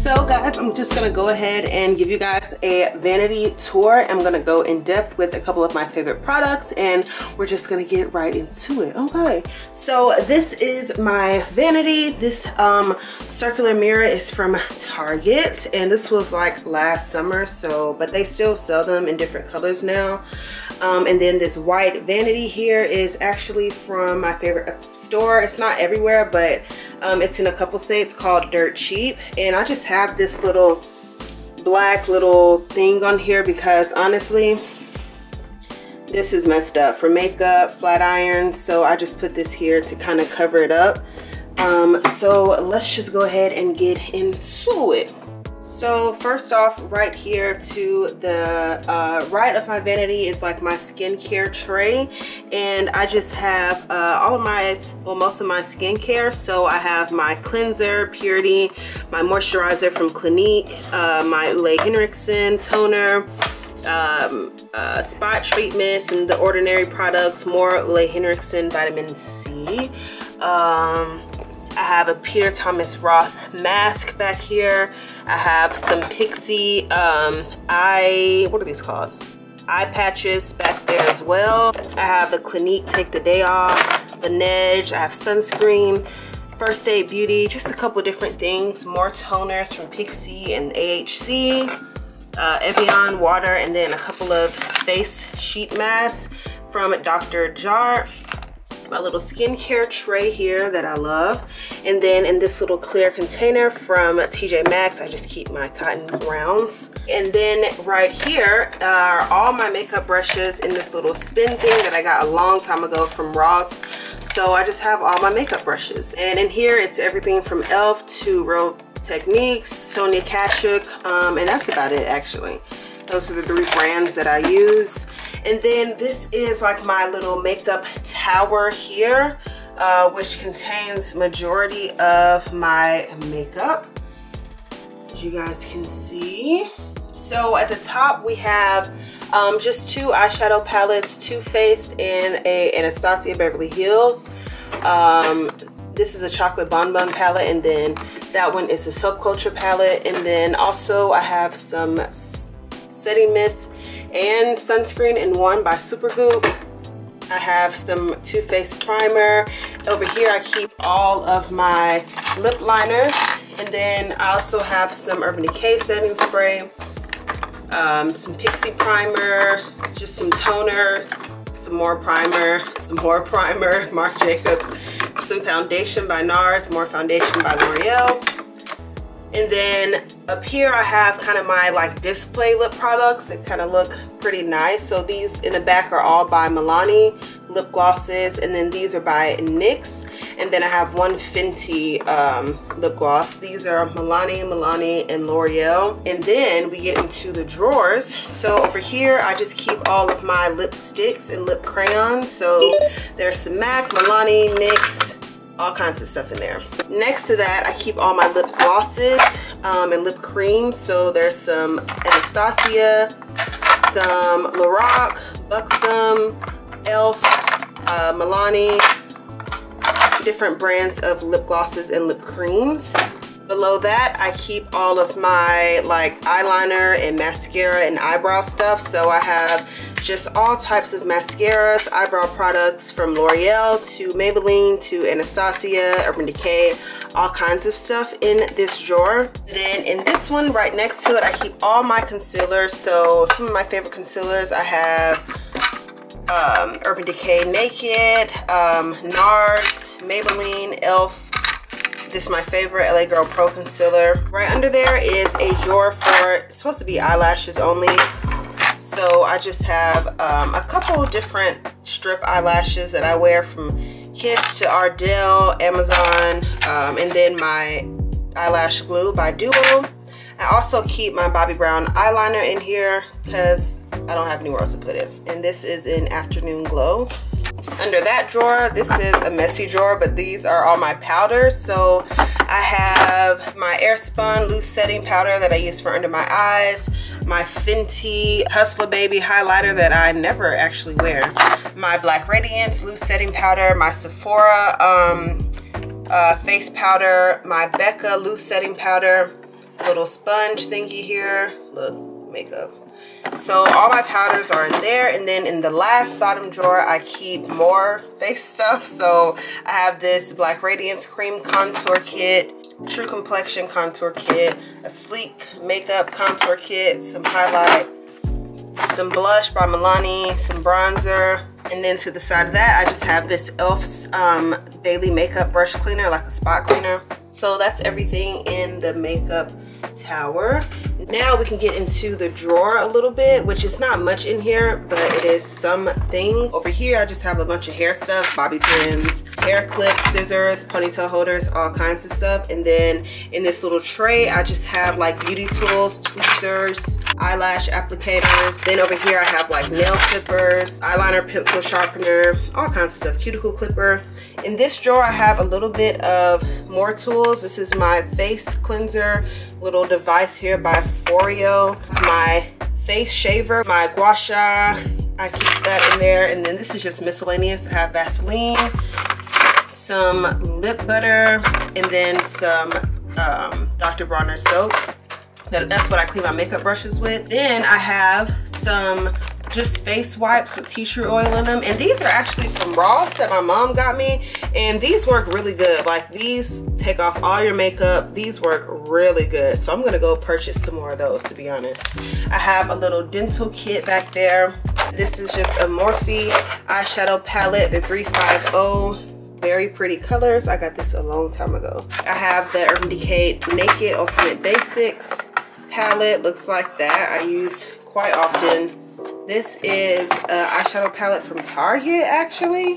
So guys, I'm just gonna go ahead and give you guys a vanity tour. I'm gonna go in depth with a couple of my favorite products and we're just gonna get right into it. Okay, so this is my vanity. This circular mirror is from Target and this was like last summer, so but they still sell them in different colors now. And then this white vanity here is actually from my favorite store. It's not everywhere, but it's in a couple states, called Dirt Cheap. And I just have this little black little thing on here because honestly, this is messed up for makeup, flat iron. So I just put this here to kind of cover it up. So let's just go ahead and get into it. So first off, right here to the right of my vanity is like my skincare tray, and I just have all of my, well, most of my skincare. So I have my cleanser, Purity, my moisturizer from Clinique, my Ole Henriksen toner, spot treatments and the Ordinary products, more Ole Henriksen vitamin C. I have a Peter Thomas Roth mask back here. I have some Pixi what are these called? Eye patches back there as well. I have the Clinique Take the Day Off, Laneige. I have sunscreen, First Aid Beauty, just a couple different things. More toners from Pixi and AHC, Evian water, and then a couple of face sheet masks from Dr. Jart. My little skincare tray here that I love, and then in this little clear container from TJ Maxx, I just keep my cotton rounds. And then right here are all my makeup brushes in this little spin thing that I got a long time ago from Ross. So I just have all my makeup brushes, and in here it's everything from e.l.f. to Real Techniques, Sonia Kashuk, and that's about it actually. Those are the 3 brands that I use. And then this is like my little makeup tower here, which contains majority of my makeup, as you guys can see. So at the top we have just 2 eyeshadow palettes, Too Faced and a Anastasia Beverly Hills. This is a chocolate bonbon palette, and then that one is a Subculture palette. And then also I have some setting mist and sunscreen in one by Supergoop. I have some Too Faced primer. Over here I keep all of my lip liners, and then I also have some Urban Decay setting spray, some Pixi primer, just some toner, some more primer, Marc Jacobs, some foundation by NARS, more foundation by L'Oreal. And then up here I have kind of my like display lip products that kind of look pretty nice. So these in the back are all by Milani lip glosses, and then these are by NYX. And then I have one Fenty lip gloss. These are Milani, and L'Oreal. And then we get into the drawers. So over here I just keep all of my lipsticks and lip crayons. So there's some MAC, Milani, NYX, all kinds of stuff in there. Next to that, I keep all my lip glosses and lip creams. So there's some Anastasia, some Lorac, Buxom, e.l.f., Milani, different brands of lip glosses and lip creams. Below that, I keep all of my like eyeliner and mascara and eyebrow stuff. So I have just all types of mascaras, eyebrow products from L'Oreal to Maybelline to Anastasia, Urban Decay, all kinds of stuff in this drawer. Then in this one right next to it, I keep all my concealers. So some of my favorite concealers, I have Urban Decay Naked, NARS, Maybelline, e.l.f. This is my favorite, LA Girl Pro Concealer. Right under there is a drawer for, it's supposed to be eyelashes only. So I just have a couple different strip eyelashes that I wear, from Kids to Ardell, Amazon, and then my eyelash glue by Duo. I also keep my Bobbi Brown eyeliner in here because I don't have anywhere else to put it. And this is in Afternoon Glow. Under that drawer, this is a messy drawer, but these are all my powders. So I have my Airspun loose setting powder that I use for under my eyes, my Fenty Hustler Baby highlighter that I never actually wear, my Black Radiance loose setting powder, my Sephora face powder, my Becca loose setting powder, little sponge thingy here. Look, makeup. So all my powders are in there, and then in the last bottom drawer I keep more face stuff. So I have this Black Radiance Cream Contour Kit, True Complexion Contour Kit, a Sleek Makeup Contour Kit, some highlight, some blush by Milani, some bronzer, and then to the side of that I just have this e.l.f.'s daily makeup brush cleaner, like a spot cleaner. So that's everything in the makeup tower. Now we can get into the drawer a little bit, which is not much in here, but it is some things. Over here I just have a bunch of hair stuff, bobby pins, hair clips, scissors, ponytail holders, all kinds of stuff. And then in this little tray I just have like beauty tools, tweezers, eyelash applicators. Then over here I have like nail clippers, eyeliner, pencil sharpener, all kinds of stuff, cuticle clipper. In this drawer I have a little bit of more tools. This is my face cleanser little device here by Foreo, my face shaver, my gua sha, I keep that in there. And then this is just miscellaneous. I have Vaseline, some lip butter, and then some Dr. Bronner soap. That's what I clean my makeup brushes with. Then I have some just face wipes with tea tree oil in them, and these are actually from Ross that my mom got me, and these work really good. Like, these take off all your makeup. These work really good, so I'm gonna go purchase some more of those, to be honest. I have a little dental kit back there. This is just a Morphe eyeshadow palette, the 350. Very pretty colors. I got this a long time ago. I have the Urban Decay Naked Ultimate Basics palette. Looks like that. I use quite often. This is an eyeshadow palette from Target, actually.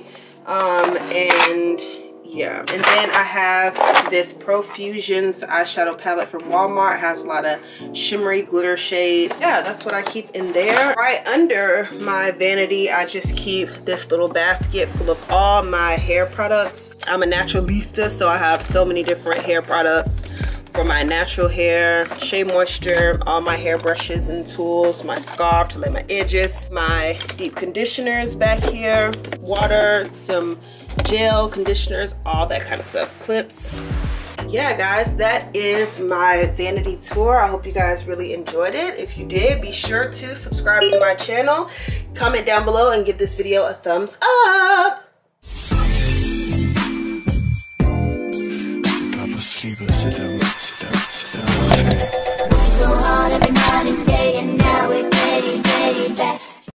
And yeah, and then I have this Profusions eyeshadow palette from Walmart. It has a lot of shimmery glitter shades. Yeah, that's what I keep in there. Right under my vanity, I just keep this little basket full of all my hair products. I'm a naturalista, so I have so many different hair products for my natural hair. Shea Moisture, all my hair brushes and tools, my scarf to lay my edges, my deep conditioners back here, water, some gel conditioners, all that kind of stuff, clips. Yeah guys, that is my vanity tour. I hope you guys really enjoyed it. If you did, be sure to subscribe to my channel, comment down below, and give this video a thumbs up.